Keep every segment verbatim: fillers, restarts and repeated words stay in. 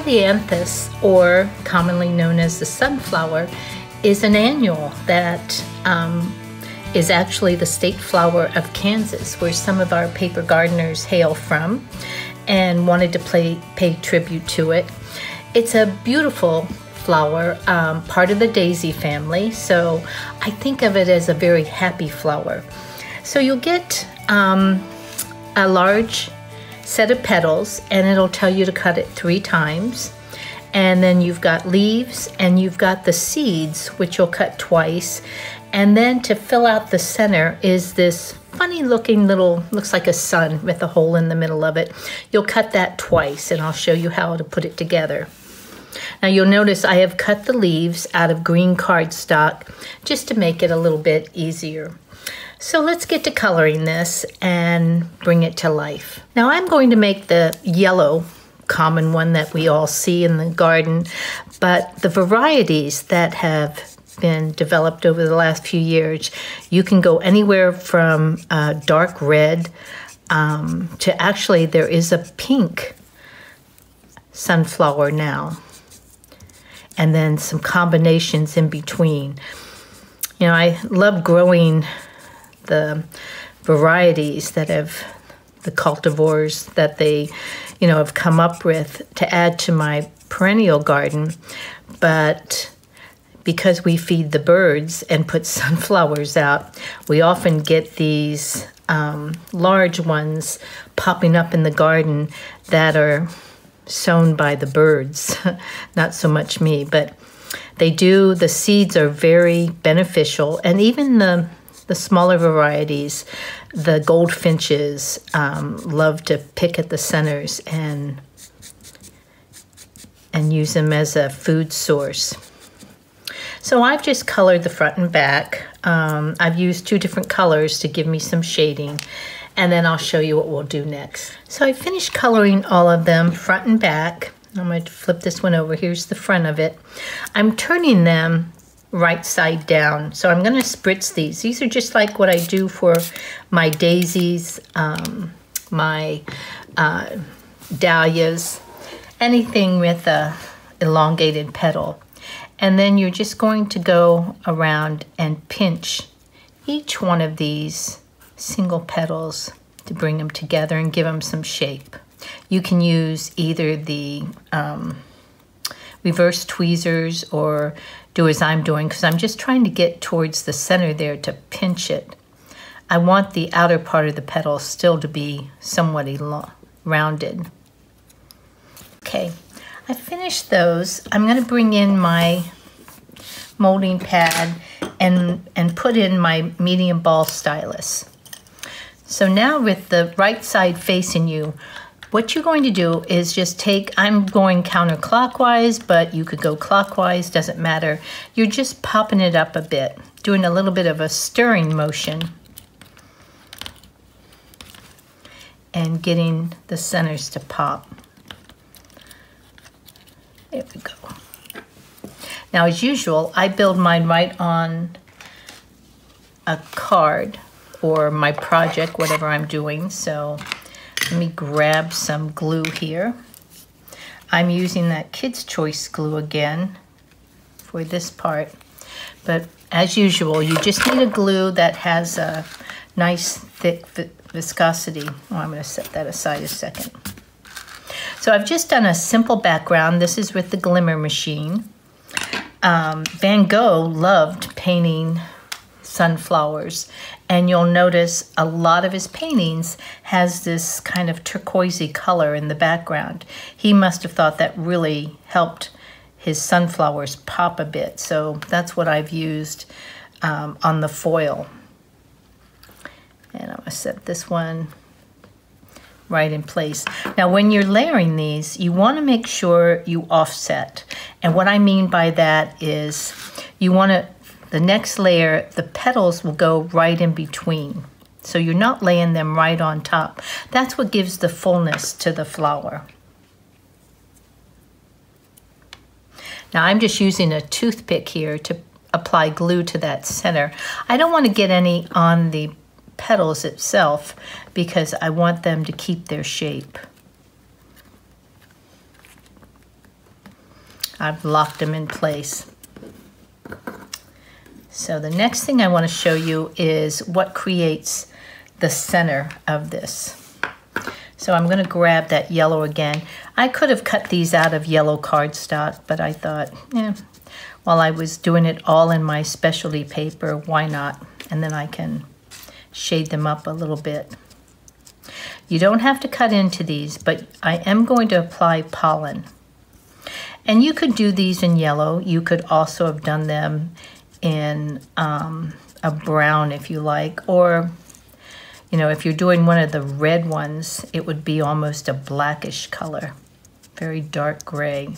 Ailanthus, or commonly known as the sunflower, is an annual that um, is actually the state flower of Kansas, where some of our paper gardeners hail from, and wanted to play, pay tribute to it. It's a beautiful flower, um, part of the daisy family, so I think of it as a very happy flower. So you'll get um, a large set of petals, and it'll tell you to cut it three times. And then you've got leaves, and you've got the seeds, which you'll cut twice. And then to fill out the center is this funny looking little, looks like a sun with a hole in the middle of it. You'll cut that twice, and I'll show you how to put it together. Now you'll notice I have cut the leaves out of green cardstock just to make it a little bit easier. So let's get to coloring this and bring it to life. Now I'm going to make the yellow common one that we all see in the garden, but the varieties that have been developed over the last few years, you can go anywhere from uh, dark red um, to actually there is a pink sunflower now, and then some combinations in between. You know, I love growing the varieties that have the cultivars that they, you know, have come up with to add to my perennial garden, but because we feed the birds and put sunflowers out, we often get these um, large ones popping up in the garden that are sown by the birds, not so much me, but they do, the seeds are very beneficial, and even the the smaller varieties, the goldfinches um, love to pick at the centers and and use them as a food source. So I've just colored the front and back. Um, I've used two different colors to give me some shading, and then I'll show you what we'll do next. So I finished coloring all of them front and back. I'm going to flip this one over. Here's the front of it. I'm turning them right side down. So I'm going to spritz these. These are just like what I do for my daisies, um, my uh, dahlias, anything with a elongated petal. And then you're just going to go around and pinch each one of these single petals to bring them together and give them some shape. You can use either the um, reverse tweezers or do as I'm doing, because I'm just trying to get towards the center there to pinch it. I want the outer part of the petal still to be somewhat rounded. Okay, I finished those. I'm going to bring in my molding pad and, and put in my medium ball stylus. So now with the right side facing you, what you're going to do is just take, I'm going counterclockwise, but you could go clockwise, doesn't matter. You're just popping it up a bit, doing a little bit of a stirring motion and getting the centers to pop. There we go. Now, as usual, I build mine right on a card or my project, whatever I'm doing. So let me grab some glue here. I'm using that Kids Choice glue again for this part. But as usual, you just need a glue that has a nice thick viscosity. Oh, I'm going to set that aside a second. So I've just done a simple background. This is with the Glimmer machine. Um, Van Gogh loved painting sunflowers, and you'll notice a lot of his paintings has this kind of turquoisey color in the background. He must have thought that really helped his sunflowers pop a bit, so that's what I've used um, on the foil. And I'm going to set this one right in place. Now when you're layering these, you want to make sure you offset. And what I mean by that is you want to, the next layer, the petals will go right in between. So you're not laying them right on top. That's what gives the fullness to the flower. Now I'm just using a toothpick here to apply glue to that center. I don't want to get any on the petals itself because I want them to keep their shape. I've locked them in place. So the next thing I want to show you is what creates the center of this. So I'm going to grab that yellow again. I could have cut these out of yellow cardstock, but I thought, yeah, while I was doing it all in my specialty paper, why not? And then I can shade them up a little bit. You don't have to cut into these, but I am going to apply pollen. And you could do these in yellow. You could also have done them in um, a brown if you like, or you know, if you're doing one of the red ones, it would be almost a blackish color, very dark gray.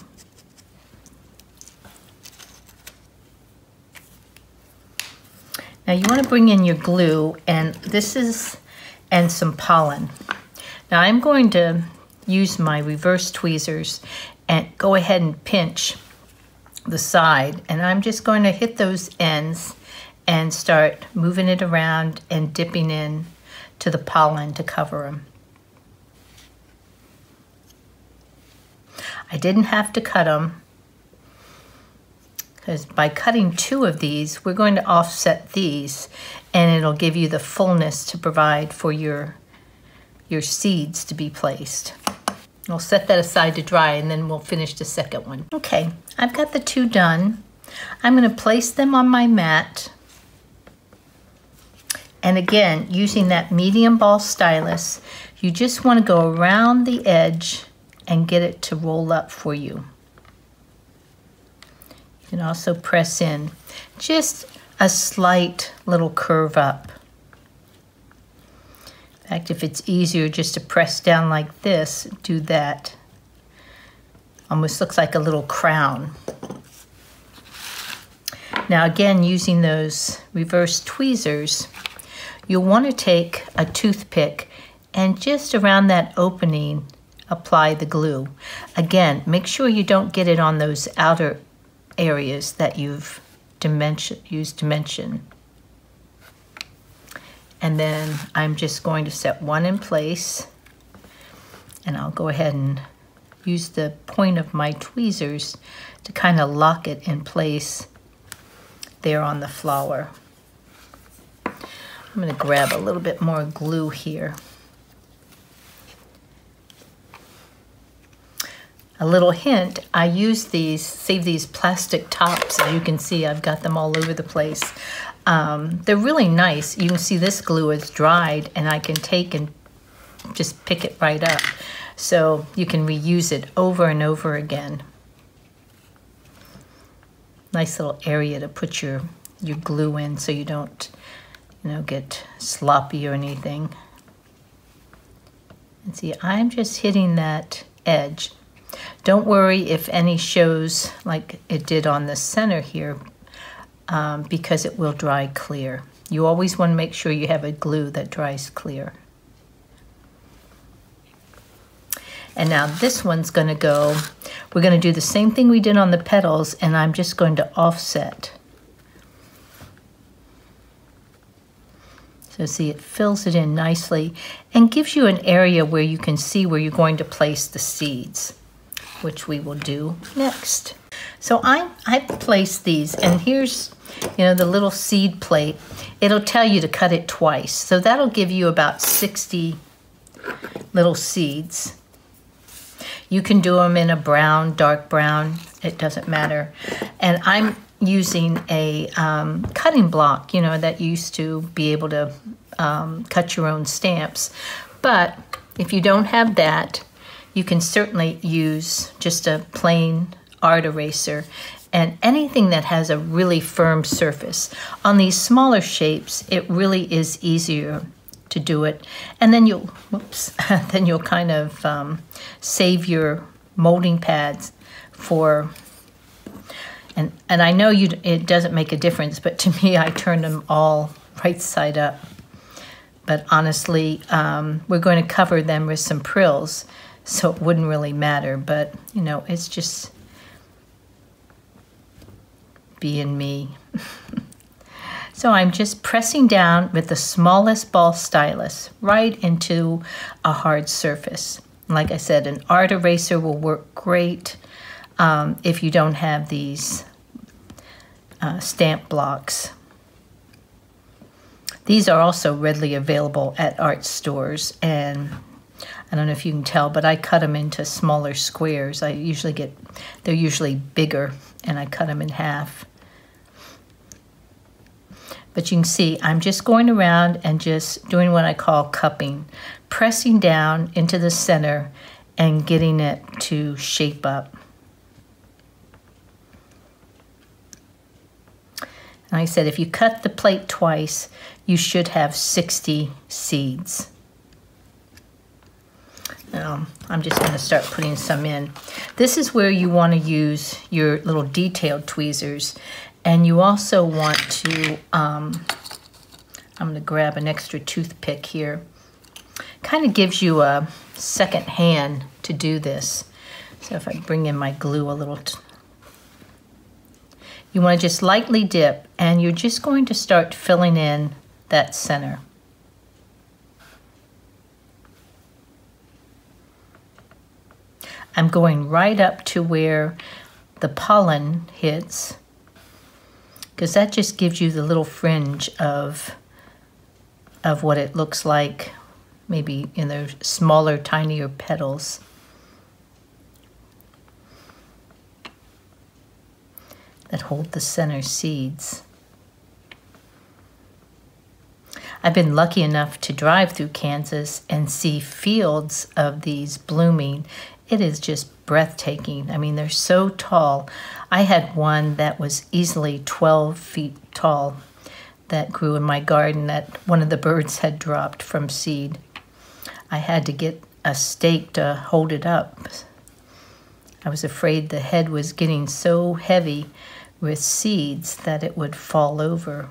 Now you want to bring in your glue, and this is, and some pollen. Now I'm going to use my reverse tweezers and go ahead and pinch the side, and I'm just going to hit those ends and start moving it around and dipping in to the pollen to cover them. I didn't have to cut them, because by cutting two of these, we're going to offset these, and it'll give you the fullness to provide for your, your seeds to be placed. We'll set that aside to dry, and then we'll finish the second one. Okay, I've got the two done. I'm going to place them on my mat. And again, using that medium ball stylus, you just want to go around the edge and get it to roll up for you. You can also press in just a slight little curve up. In fact, if it's easier just to press down like this, do that. Almost looks like a little crown. Now again, using those reverse tweezers, you'll want to take a toothpick and just around that opening, apply the glue. Again, make sure you don't get it on those outer areas that you've dimension, used dimension. And then I'm just going to set one in place, and I'll go ahead and use the point of my tweezers to kind of lock it in place there on the flower. I'm going to grab a little bit more glue here. A little hint, I use these, save these plastic tops. As you can see, I've got them all over the place. Um, they're really nice. You can see this glue is dried, and I can take and just pick it right up. So you can reuse it over and over again. Nice little area to put your, your glue in so you don't, you know, get sloppy or anything. And see, I'm just hitting that edge. Don't worry if any shows like it did on the center here, um, because it will dry clear. You always want to make sure you have a glue that dries clear. And now this one's going to go, we're going to do the same thing we did on the petals, and I'm just going to offset. So see, it fills it in nicely and gives you an area where you can see where you're going to place the seeds, which we will do next. So I, I placed these, and here's, you know, the little seed plate. It'll tell you to cut it twice. So that'll give you about sixty little seeds. You can do them in a brown, dark brown, it doesn't matter. And I'm using a um, cutting block, you know, that used to be able to um, cut your own stamps. But if you don't have that, you can certainly use just a plain art eraser and anything that has a really firm surface. On these smaller shapes, it really is easier to do it. And then you'll, whoops, then you'll kind of um, save your molding pads for, and, and I know you, it doesn't make a difference, but to me, I turn them all right side up. But honestly, um, we're going to cover them with some prills, so it wouldn't really matter, but you know, it's just being me. So I'm just pressing down with the smallest ball stylus right into a hard surface. Like I said, an art eraser will work great. um, if you don't have these uh, stamp blocks. These are also readily available at art stores, and I don't know if you can tell, but I cut them into smaller squares. I usually get, they're usually bigger, and I cut them in half. But you can see I'm just going around and just doing what I call cupping, pressing down into the center and getting it to shape up. And like I said, if you cut the plate twice, you should have sixty seeds. Now, I'm just going to start putting some in. This is where you want to use your little detailed tweezers. And you also want to, um, I'm going to grab an extra toothpick here. Kind of gives you a second hand to do this. So if I bring in my glue a little, t you want to just lightly dip, and you're just going to start filling in that center. I'm going right up to where the pollen hits, because that just gives you the little fringe of, of what it looks like, maybe in the smaller, tinier petals. That hold the center seeds. I've been lucky enough to drive through Kansas and see fields of these blooming. It is just breathtaking. I mean, they're so tall. I had one that was easily twelve feet tall that grew in my garden that one of the birds had dropped from seed. I had to get a stake to hold it up. I was afraid the head was getting so heavy with seeds that it would fall over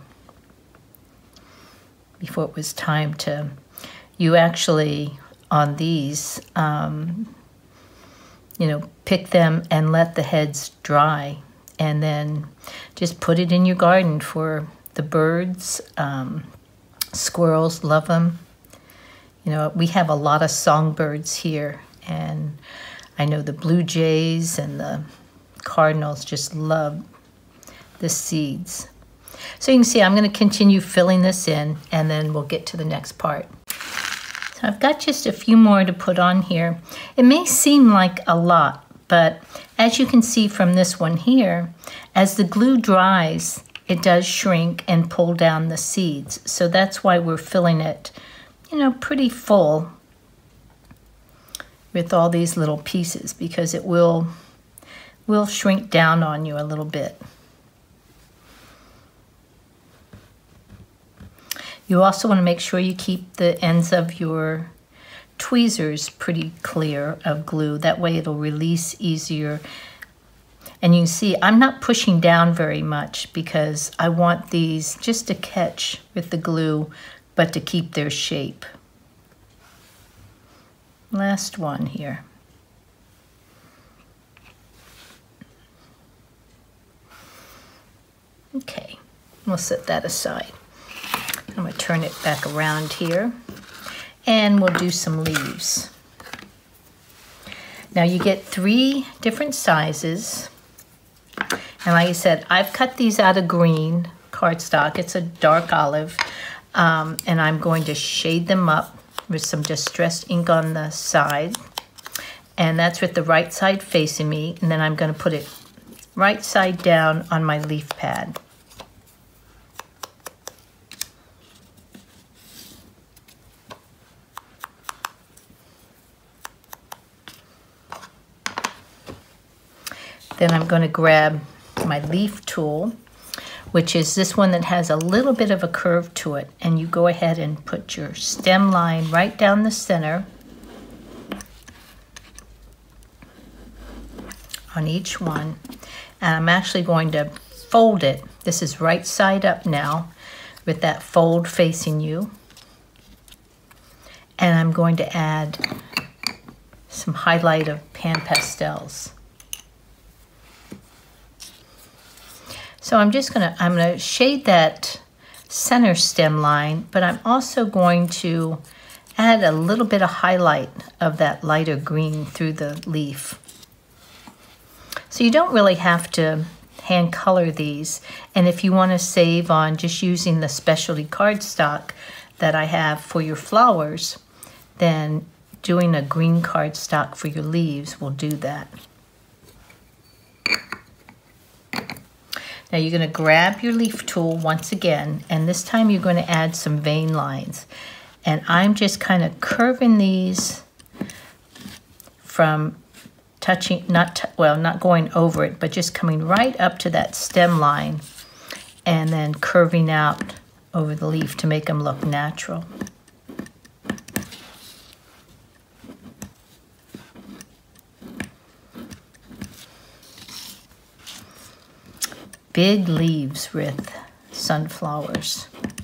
before it was time to, you actually, on these, um, you know, pick them and let the heads dry, and then just put it in your garden for the birds. Um, squirrels love them. You know, we have a lot of songbirds here, and I know the blue jays and the cardinals just love the seeds. So you can see I'm going to continue filling this in, and then we'll get to the next part. So I've got just a few more to put on here. It may seem like a lot, but as you can see from this one here, as the glue dries, it does shrink and pull down the seeds. So that's why we're filling it, you know, pretty full with all these little pieces, because it will, will shrink down on you a little bit. You also want to make sure you keep the ends of your tweezers pretty clear of glue. That way it'll release easier. And you can see I'm not pushing down very much because I want these just to catch with the glue, but to keep their shape. Last one here. Okay, we'll set that aside. I'm going to turn it back around here, and we'll do some leaves. Now you get three different sizes, and like I said, I've cut these out of green cardstock. It's a dark olive, um, and I'm going to shade them up with some distressed ink on the side, and that's with the right side facing me, and then I'm going to put it right side down on my leaf pad. Then I'm going to grab my leaf tool, which is this one that has a little bit of a curve to it. And you go ahead and put your stem line right down the center on each one. And I'm actually going to fold it. This is right side up now with that fold facing you. And I'm going to add some highlight of Pan Pastels. So I'm just gonna, I'm gonna shade that center stem line, but I'm also going to add a little bit of highlight of that lighter green through the leaf. So you don't really have to hand color these. And if you want to save on just using the specialty cardstock that I have for your flowers, then doing a green cardstock for your leaves will do that. Now you're going to grab your leaf tool once again, and this time you're going to add some vein lines. And I'm just kind of curving these from touching, not, well, not going over it, but just coming right up to that stem line and then curving out over the leaf to make them look natural. Big leaves with sunflowers.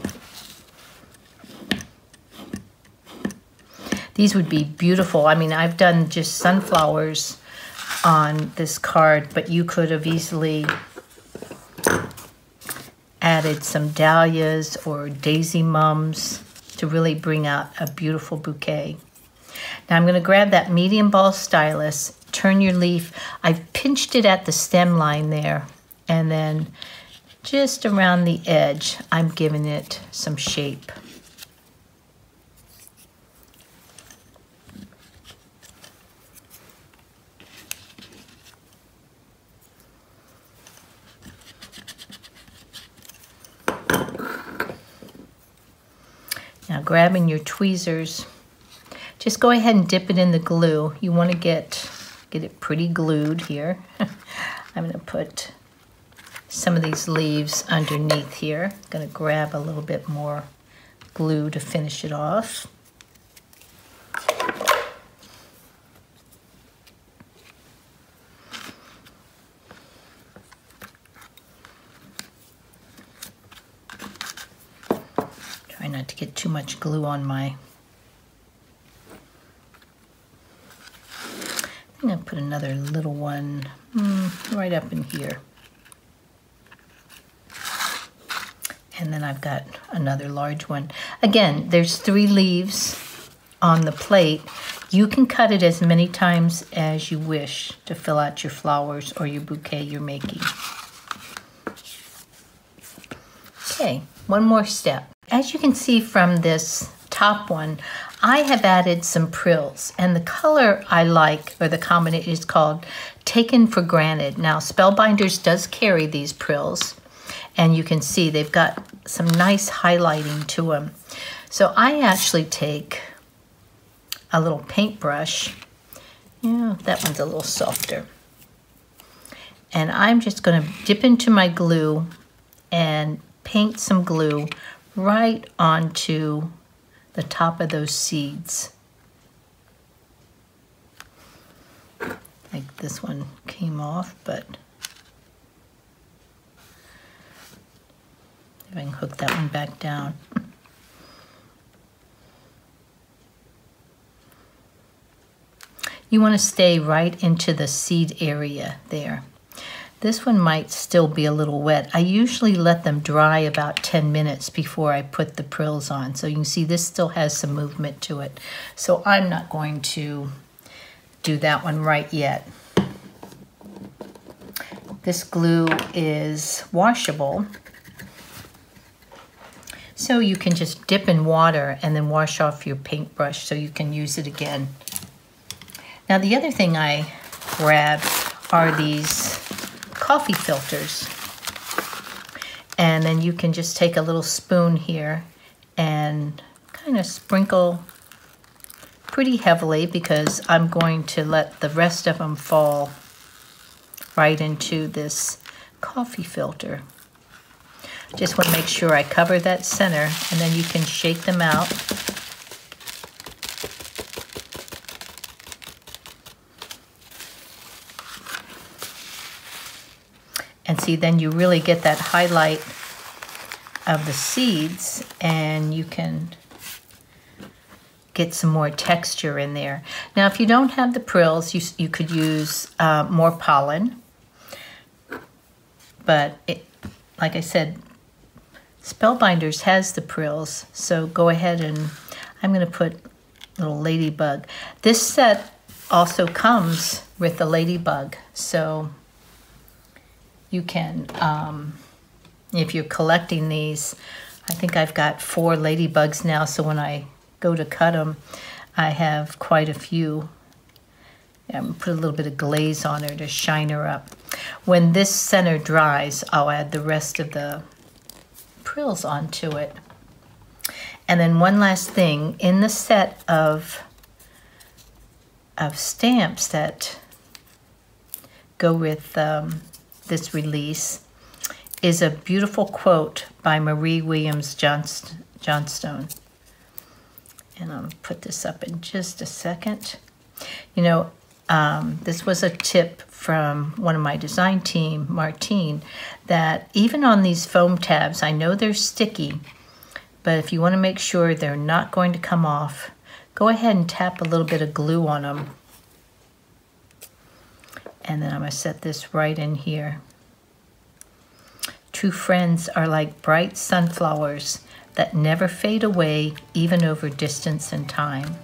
These would be beautiful. I mean, I've done just sunflowers on this card, but you could have easily added some dahlias or daisy mums to really bring out a beautiful bouquet. Now I'm going to grab that medium ball stylus, turn your leaf. I've pinched it at the stem line there, and then just around the edge, I'm giving it some shape. Now grabbing your tweezers, just go ahead and dip it in the glue. You want to get, get it pretty glued here. I'm going to put some of these leaves underneath here. I'm going to grab a little bit more glue to finish it off. Try not to get too much glue on my... I'm going to put another little one mm, right up in here. And then I've got another large one. Again, there's three leaves on the plate. You can cut it as many times as you wish to fill out your flowers or your bouquet you're making. Okay, one more step. As you can see from this top one, I have added some prills, and the color I like, or the combination, is called Taken for Granted. Now, Spellbinders does carry these prills, and you can see they've got some nice highlighting to them. So I actually take a little paintbrush. Yeah, that one's a little softer. And I'm just going to dip into my glue and paint some glue right onto the top of those seeds. Like this one came off, but if I can hook that one back down. You want to stay right into the seed area there. This one might still be a little wet. I usually let them dry about ten minutes before I put the prills on. So you can see this still has some movement to it. So I'm not going to do that one right yet. This glue is washable. So you can just dip in water and then wash off your paintbrush so you can use it again. Now the other thing I grabbed are these coffee filters. And then you can just take a little spoon here and kind of sprinkle pretty heavily, because I'm going to let the rest of them fall right into this coffee filter. Just want to make sure I cover that center, and then you can shake them out. And see, then you really get that highlight of the seeds, and you can get some more texture in there. Now, if you don't have the prills, you, you could use uh, more pollen. But it, like I said, Spellbinders has the prills, so go ahead and I'm going to put little ladybug. This set also comes with the ladybug, so you can, um, if you're collecting these, I think I've got four ladybugs now, so when I go to cut them, I have quite a few. I'm put a little bit of glaze on her to shine her up. When this center dries, I'll add the rest of the frills onto it. And then one last thing, in the set of, of stamps that go with um, this release is a beautiful quote by Marie Williams Johnst Johnstone. And I'll put this up in just a second. You know, um, this was a tip from one of my design team, Martine, that even on these foam tabs, I know they're sticky, but if you want to make sure they're not going to come off, go ahead and tap a little bit of glue on them. And then I'm going to set this right in here. True friends are like bright sunflowers that never fade away, even over distance and time.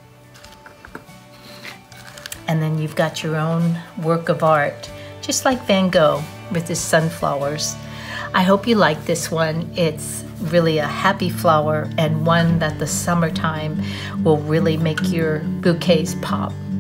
And then you've got your own work of art, just like Van Gogh with his sunflowers. I hope you like this one. It's really a happy flower and one that the summertime will really make your bouquets pop.